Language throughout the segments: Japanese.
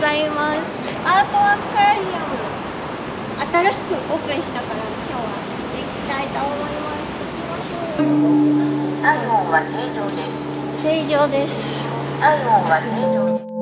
ざいます。アートアクアリアム新しくオープンしたから今日は行っていきたいと思います。行きましょう。 体温は正常です。 正常です。 体温は正常です。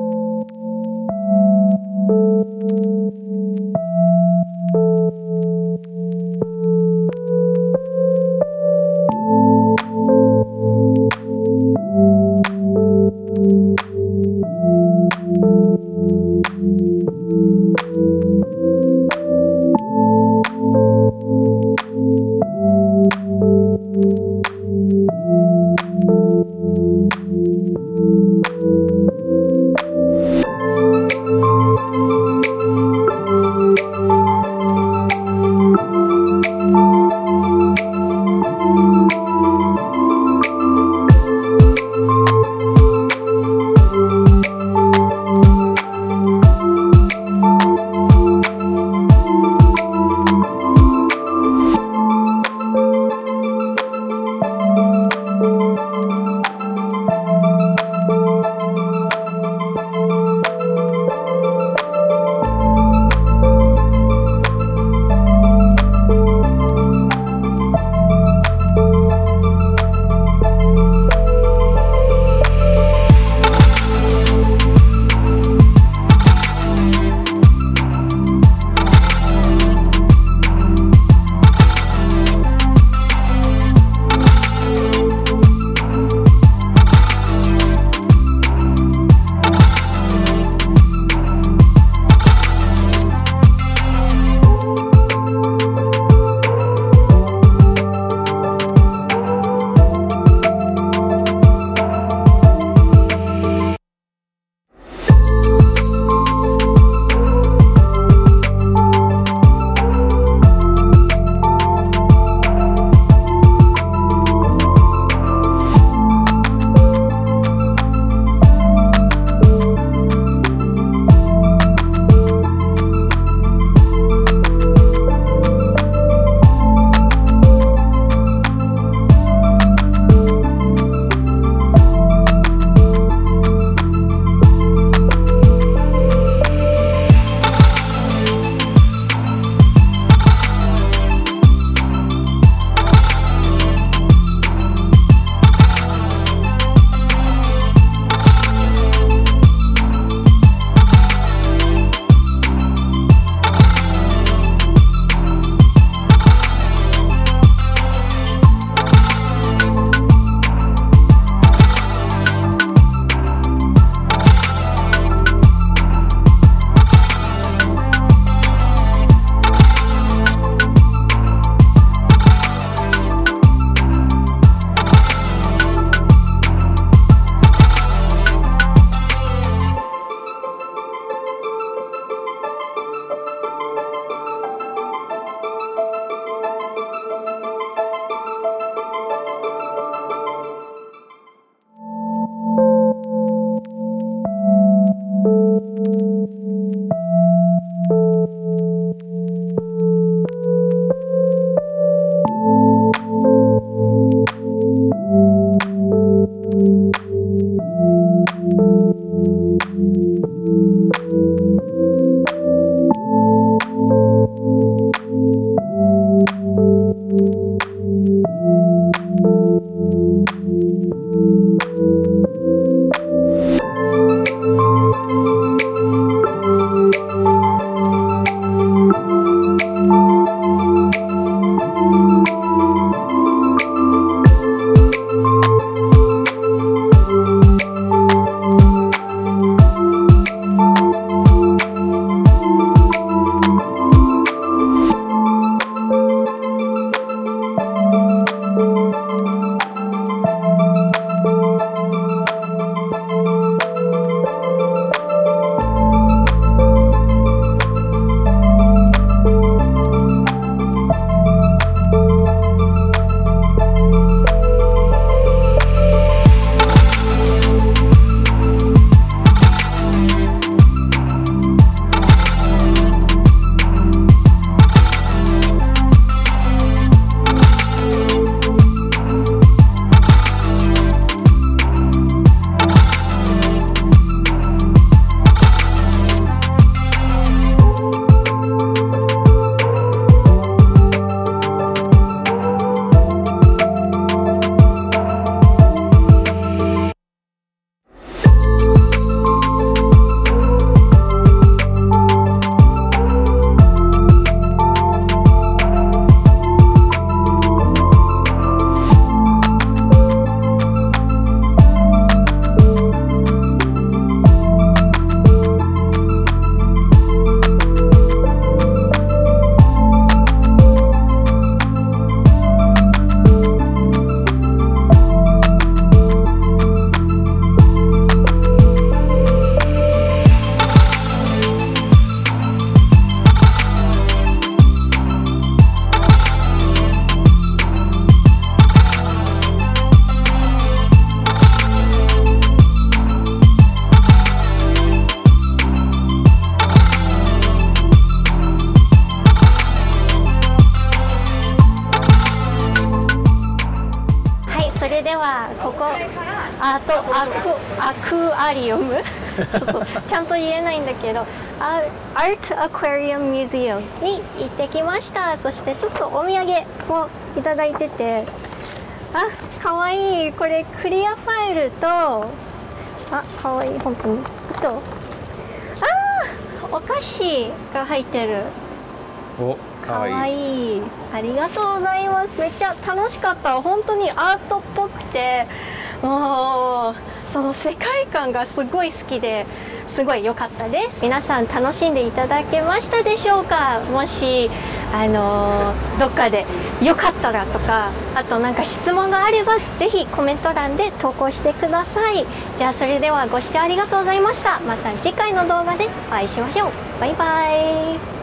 ではここアクアリウムちょっとちゃんと言えないんだけど、アートアクアリウムミュージアムに行ってきました。そしてちょっとお土産もいただいてて、かわいい。これクリアファイルと、かわいい本当に。あとお菓子が入ってる。かわいい。ありがとうございます。めっちゃ楽しかった。本当にアートっぽくて、もうその世界観がすごい好きですごい良かったです。皆さん楽しんでいただけましたでしょうか。もしどっかで良かったらとか、あとなんか質問があればぜひコメント欄で投稿してください。じゃあそれではご視聴ありがとうございました。また次回の動画でお会いしましょう。バイバイ。